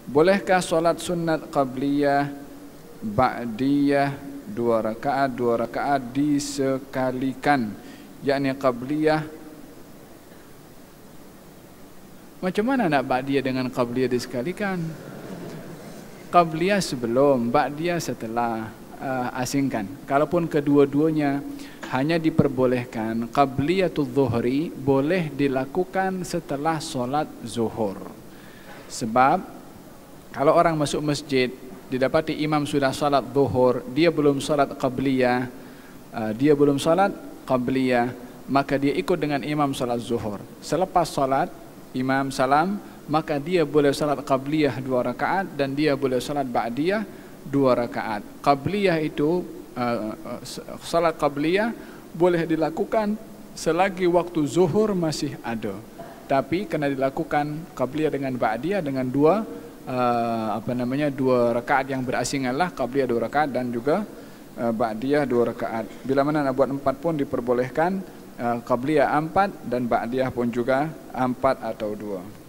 Bolehkah solat sunat qabliyah, ba'diyah, dua rakaat disekalikan, yakni qabliyah? Macam mana nak ba'diyah dengan qabliyah disekalikan? Qabliyah sebelum, ba'diyah setelah, asingkan. Kalaupun kedua-duanya hanya diperbolehkan, qabliyatul zuhri boleh dilakukan setelah solat zuhur. Sebab kalau orang masuk masjid, didapati imam sudah salat zuhur, dia belum salat qabliyah, maka dia ikut dengan imam salat zuhur. Selepas salat, imam salam, maka dia boleh salat qabliyah 2 rakaat dan dia boleh salat ba'diyah 2 rakaat. Qabliyah itu, salat qabliyah boleh dilakukan selagi waktu zuhur masih ada. Tapi kena dilakukan qabliyah dengan ba'diyah dengan 2 rakaat yang berasingan lah, qabliyah 2 rakaat dan juga ba'diyah 2 rakaat. Bila mana nak buat 4 pun diperbolehkan, qabliyah 4 dan ba'diyah pun juga 4 atau 2.